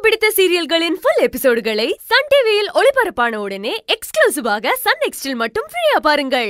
பிடித்த சீரியல்களின் full எபிசோடுகளை Sun டிவியில் ஒளிபரப்பான உடனே எக்ஸ்க்ளூசிவாக சன் நெக்ஸ்டில் மட்டும் ஃப்ரீயா பாருங்கள்.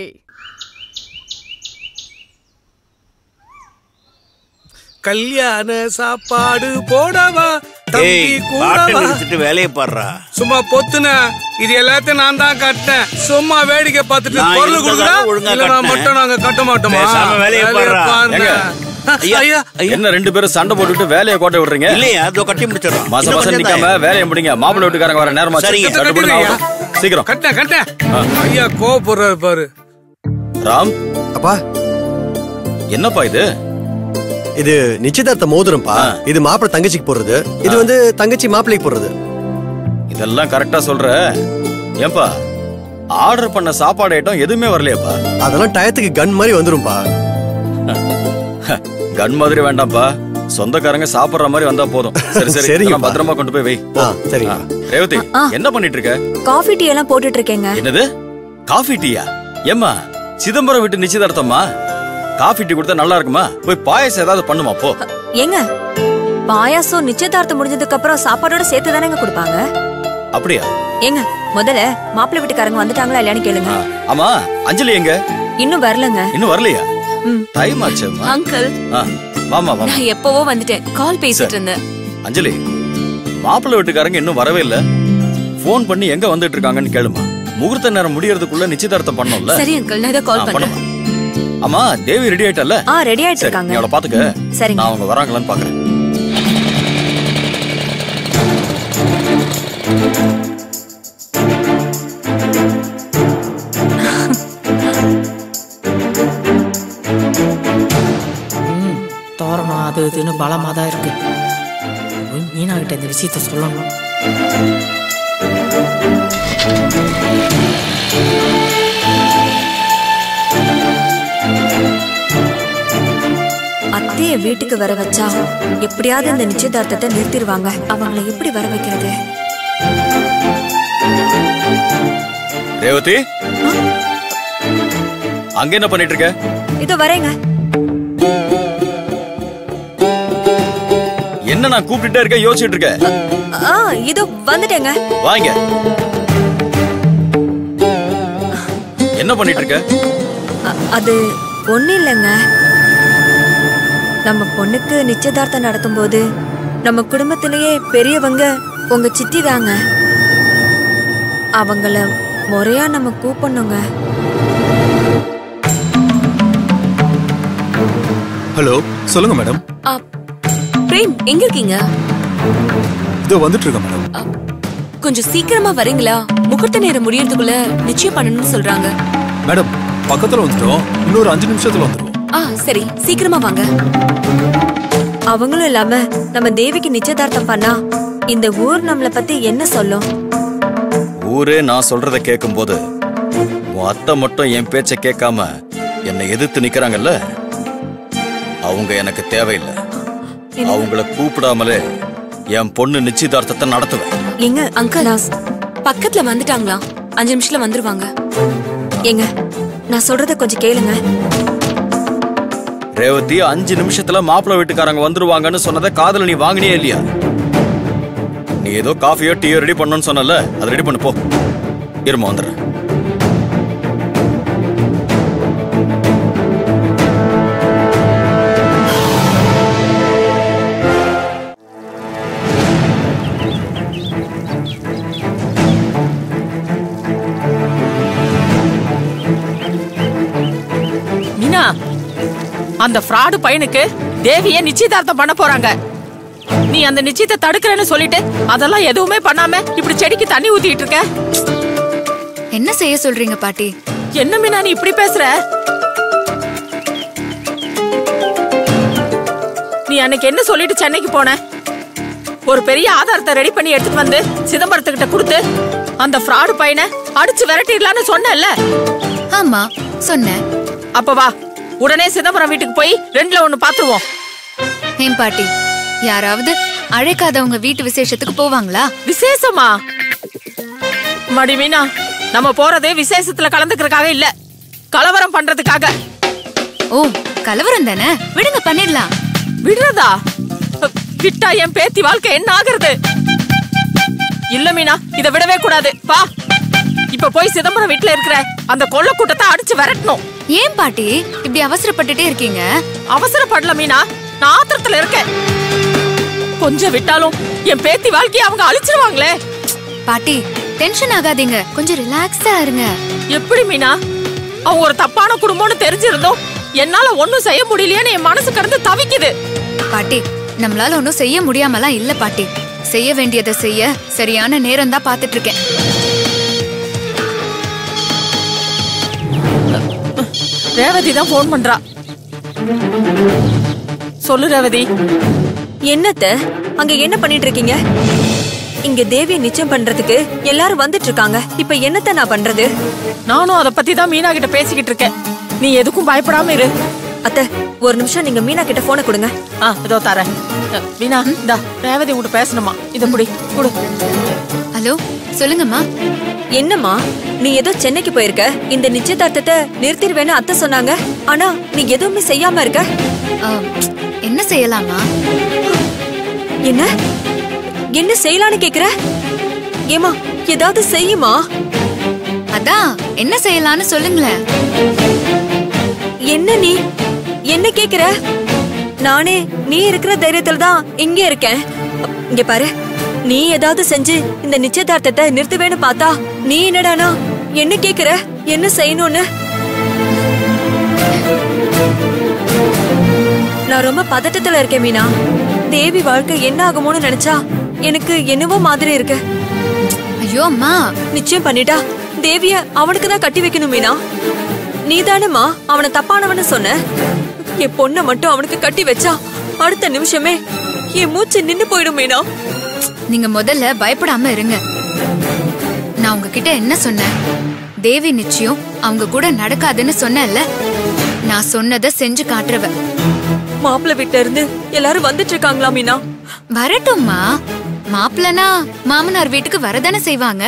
கல்யாண சாப்பாடு போடவா தம்பி கூடவா வேலையை பாடுறா. சும்மா பொத்துன இது எல்லாத்தையும் நான் தான் கட்டேன். சும்மா வேடிக்கை பார்த்துட்டு பொருள் கொடுக்குறா மட்டும் நாங்க கட்ட மாட்டோமா? வேலையை பாடுறா. என்ன ரெண்டு பேரும் சண்டை போட்டுட்டு வேலையை கோட்டை விடுறீங்க? இல்லையா அதோ கட்டி முடிச்சிடறோம். மாசம் மாசம் நிக்காம வேலையை முடிங்க. மாப்பிள்ளை வீட்டுக்காரங்க வர நேரமா சீக்கிரம் கட்ட ஐயா கோபப்படுறாரு பாரு. ராம் அப்பா என்னப்பா இது? இது நிச்சயதார்த்த மோதிரம்பா. இது மாப்பிள்ளை தங்கச்சிக்கு போடுறது, இது வந்து தங்கச்சி மாப்பிள்ளைக்கு போடுறது. இதெல்லாம் கரெக்டா சொல்ற. ஏன்பா ஆர்டர் பண்ண சாப்பாடு ஐட்டம் எதுவுமே வரலையாப்பா? அதெல்லாம் டயத்துக்கு கன் மாதிரி வந்துரும்பா. கன் மாதிரி வேண்டாம்ப்பா, சொந்தக்காரங்க சாப்பிடுற மாதிரி வந்தா போதும். சரி சரி, பத்திரமா கொண்டு போய் வை. சரி ரேவதி, என்ன பண்ணிட்டு இருக்க? காஃபி டீ எல்லாம் போட்டுட்டு இருக்கேங்க. என்னது காஃபி டீயா? ஏம்மா சிதம்பரம் வீட்டு நிச்சயதார்த்தமா? காஃபி டீ கொடுத்தா நல்லா இருக்குமா? போய் பாயாசம் ஏதாவது பண்ணுமா போ. ஏங்க பாயாசம் நிச்சயதார்த்தம் முடிஞ்சதுக்கு அப்புறம் சாப்பாடோட சேர்த்து தானேங்க கொடுப்பாங்க? அப்படியா? ஏங்க முதல்ல மாப்பிள்ளை வீட்டுக்காரங்க வந்துட்டாங்களா இல்லையான்னு கேளுங்க. ஆமா, அஞ்சலி எங்க? இன்னும் வரலங்க. இன்னும் வரலையா? டைம் ஆச்சு அங்கிள். வாமா வாமா. நான் எப்பவோ வந்துட்டேன், கால் பேசிட்டு இருந்தேன். அஞ்சலி, மாப்பிள்ளை வீட்டுக்காரங்க இன்னும் வரவே இல்ல. போன் பண்ணி எங்க வந்துட்டு இருக்காங்கன்னு கேளுமா. முகூர்த்த நேரம் முடியறதுக்குள்ள நிச்சயதார்த்தம் பண்ணணும்ல. சரி அங்கிள், நான் இத கால் பண்றேன். ஆமா, தேவி ரெடி ஆயிட்டல்ல? ரெடி ஆயிட்டு இருக்காங்க. நீ அவளை பாத்துக்க. சரி, நான் அவங்க வராங்களான்னு பாக்குறேன். தோரணம் அது இதுன்னு பலமா தான் இருக்கு. மீனா கிட்ட இந்த விஷயத்த சொல்லணும். அத்தைய வீட்டுக்கு வர வச்சா எப்படியாவது இந்த நிச்சயதார்த்தத்தை நிறுத்திடுவாங்க. அவங்களை எப்படி வர வைக்கிறது? ரேவதி, அங்க என்ன பண்ணிட்டு இருக்க? இதோ வரேங்க. என்ன நான் கூப்பிட்டுட்டே இருக்க, யோசிச்சுட்டு இருக்க? இதோ வந்துட்டேங்க. வாங்க. என்ன பண்ணிட்டு இருக்க? அது ஒண்ணு இல்லைங்க. நம்ம பொண்ணுக்கு நிச்சயதார்த்தம் நடத்தும் போது நம்ம குடும்பத்திலேயே பெரியவங்க உங்க சித்தி தாங்க. அவங்கள முறையா நம்ம கூப்பிடணுங்க. ஹலோ, சொல்லுங்க மேடம். பிரேம், எங்க இருக்கீங்க? இதோ வந்துட்டு இருக்கேன் மேடம். கொஞ்சம் சீக்கிரமா வரீங்களா? முகூர்த்த நேரம் முடியறதுக்குள்ள நிச்சயம் பண்ணணும்னு சொல்றாங்க. மேடம், பக்கத்துல வந்துட்டோம். இன்னொரு 5 நிமிஷத்துல வந்துருவோம். சரி, சீக்கிரமா வாங்க. அவங்களும் இல்லாம நம்ம தேவிக்கு நிச்சயதார்த்தம் பண்ணா இந்த ஊர் நம்மள பத்தி என்ன சொல்லும்? ஊரே நான் சொல்றத கேட்கும் போது உன் அத்தை மட்டும் என் பேச்ச கேட்காம என்னை எதிர்த்து நிக்கிறாங்கல்ல, அவங்க எனக்கு தேவையில்லை. அவங்கள கூப்பிடாமலே என் பொண்ணு நிச்சயதார்த்தத்தை நடத்துவேன். எங்க அங்கிள் பக்கத்துல வந்துட்டாங்களா? 5 நிமிஷத்துல வந்துருவாங்க. எங்க நான் சொல்றத கொஞ்சம் கேளுங்க. ரேவதி, 5 நிமிஷத்துல மாப்பிள்ளை வீட்டுக்காரங்க வந்துருவாங்கன்னு சொன்னதை காதுல நீ வாங்கினியே இல்லையா? நீ ஏதோ காஃபியோ டீயோ ரெடி பண்ணணும்னு சொன்னல, அதை ரெடி பண்ணு போ. இருமா வந்துடுறேன். மீனா, அந்த ஃப்ராடு பையனுக்கு தேவிய நிச்சயதார்த்தம் பண்ண போறாங்க. நீ அந்த நிச்சயத்தை தடுக்கிறேன்னு சொல்லிட்டு அதெல்லாம் எதுவுமே பண்ணாம இப்படி செடிக்கு தண்ணி ஊத்திட்டு இருக்க. என்ன செய்ய சொல்றீங்க பாட்டி? என்ன மீனா நீ இப்படி பேசுற? நீ அன்னைக்கு என்ன சொல்லிட்டு சென்னைக்கு போன? ஒரு பெரிய ஆதாரத்தை ரெடி பண்ணி எடுத்துட்டு வந்து சிதம்பரத்துக்கிட்ட கொடுத்து அந்த ஃப்ராடு பையனை அடிச்சு விரட்டிடலான்னு சொன்னல? ஆமா சொன்னேன். அப்ப வா, உடனே சிதம்பரம் வீட்டுக்கு போய் 2ல 1 பாத்துருவோம். ஏன் பாட்டி, யாராவது அழைக்காதவங்க வீட்டு விசேஷத்துக்கு போவாங்களா? விசேஷமா? மடி மீனா, நம்ம போறதே விசேஷத்துல கலந்துக்கிறதுக்காக இல்ல, கலவரம் பண்றதுக்காக. ஓ, கலவரம் தானே, விடுங்க பண்ணிடலாம். விடுறதா? விட்டா என் பேத்தி வாழ்க்கை என்ன ஆகுறது? இல்ல மீனா, இத விடவே கூடாது. பா, இப்ப போய் சிதம்பரம் வீட்டுல இருக்கிற அந்த கொள்ள கூட்டத்தை அடிச்சு விரட்டணும். ஏன் பாட்டி இப்படி அவசரப்பட்டுட்டே இருக்கீங்க? அவசரப்படல மீனா, நான் ஆத்திரத்துல இருக்கேன். கொஞ்சம் விட்டாலும் என் பேத்தி வாழ்க்கையை அவங்க அழிச்சிருவாங்களே. பாட்டி டென்ஷன் ஆகாதீங்க, கொஞ்சம் ரிலாக்ஸா இருங்க. எப்படி மீனா? அவங்க ஒரு தப்பான குடும்பம்னு தெரிஞ்சிருந்தோம் என்னால ஒண்ணும் செய்ய முடியலையேன்னு என் மனசு கடந்து தவிக்குது. பாட்டி நம்மளால ஒன்னும் செய்ய முடியாமலாம் இல்ல பாட்டி. செய்ய வேண்டியதை செய்ய சரியான நேரம் தான் பாத்துட்டு இருக்கேன். ரேவதி தான் போன் பண்றா. சொல்லு ரேவதி. என்னத்த அங்க என்ன பண்ணிட்டு இருக்கீங்க? இங்க தேவியை நிச்சயம் பண்றதுக்கு எல்லாரும் வந்துட்டு இருக்காங்க. இப்ப என்னத்த நான் பண்றது? நானும் அத பத்தி தான் மீனா கிட்ட பேசிக்கிட்டு இருக்கேன். நீ எதுக்கும் பயப்படாம இரு. அத்த, ஒரு நிமிஷம் நீங்க மீனா கிட்ட போனை கொடுங்க. இதோ தரேன். மீனா, இந்தா ரேவதி உங்ககிட்ட பேசணுமா, இத முடி கொடு. ஹலோ, சொல்லுங்கம்மா. என்னம்மா, நீ ஏதோ சென்னைக்கு போயிருக்க, இந்த நிச்சயதார்த்தத்தை நிறுத்திடுவேன்னு அத்தை சொன்னாங்க. ஆனா நீ எதுவுமே செய்யாம இருக்க. என்ன செய்யலாமா? என்ன என்ன செய்யலான்னு கேக்குற? ஏமா, ஏதாவது செய்யுமா. அதான் என்ன செய்யலான்னு சொல்லுங்களேன். என்ன நீ என்ன கேக்குற? நானே நீ இருக்கிற தைரியத்துல தான் இங்க இருக்கேன். இங்க பாரு, நீ ஏதாவது செஞ்சு இந்த நிச்சயதார்த்தத்தை நிறுத்துவேன்னு பார்த்தா நீ என்னடானா என்ன கேக்குற? என்ன செய்யணும்னு? நான் ரொம்ப பதட்டத்துல இருக்கேன் மீனா. தேவி வாழ்க்கை என்ன ஆகுமோன்னு நினைச்சா எனக்கு என்னவோ மாதிரி இருக்கு. ஐயோ அம்மா, நிச்சயம் பண்ணிட்டா தேவிய அவனுக்கு தான் கட்டி வைக்கணும் மீனா. நீதானம்மா அவனை தப்பானவன்னு சொன்ன. என் பொண்ணை மட்டும் அவனுக்கு கட்டி வச்சா அடுத்த நிமிஷமே என் மூச்சு நின்னு போயிடும் மீனா. நீங்க முதல்ல பயப்படாம இருங்க. நான் உங்ககிட்ட என்ன சொன்னேன்? தேவி நிச்சயம் அவங்க கூட நடக்காதுன்னு சொன்னேன்ல. நான் சொன்னதை செஞ்சு காட்டுறவ. மாப்பிள்ளை வீட்டுல இருந்து எல்லாரும் வந்துட்டு இருக்காங்களா மீனா? வரட்டும்மா. மாப்பிள்ளனா மாமனார் வீட்டுக்கு வரதானே செய்வாங்க.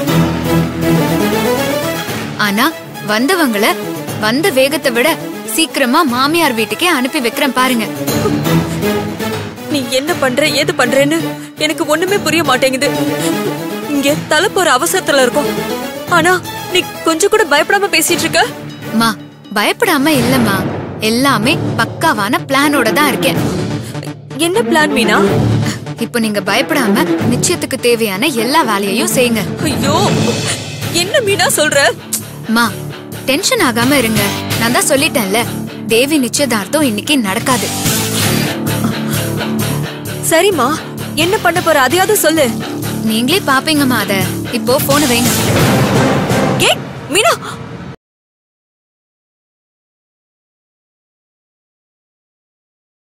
ஆனா வந்தவங்கள வந்த வேகத்தை விட சீக்கிரமா மாமியார் வீட்டுக்கே அனுப்பி வைக்கிறேன் பாருங்க. நீ என்ன பண்ற ஏது பண்றேன்னு எனக்கு ஒண்ணுமே புரிய மாட்டேங்குது. இங்க தலை போற அவசரத்துல இருக்கும். ஆனா நீ கொஞ்சம் கூட பயப்படாம பேசிட்டு இருக்க. மா, பயப்படாம இல்லம்மா, எல்லாமே பக்காவான பிளானோட தான் இருக்கேன். என்ன பிளான் மீனா? இப்போ நீங்க பயப்படாம நிச்சயத்துக்கு தேவையான எல்லா வேலையையும் செய்யுங்க. ஐயோ, என்ன மீனா சொல்ற? மா, டென்ஷன் ஆகாம இருங்க. நான் தான் சொல்லிட்டேன்ல, தேவி நிச்சயதார்த்தம் இன்னைக்கு நடக்காது. சரிம்மா, என்ன பண்ண போற அதையாவது சொல்லு. நீங்களே பாப்பீங்கம்மா. அத இப்போ போன வைங்க.